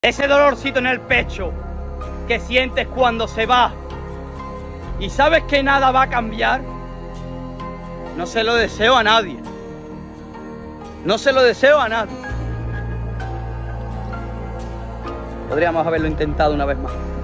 Ese dolorcito en el pecho que sientes cuando se va y sabes que nada va a cambiar, no se lo deseo a nadie. No se lo deseo a nadie. Podríamos haberlo intentado una vez más.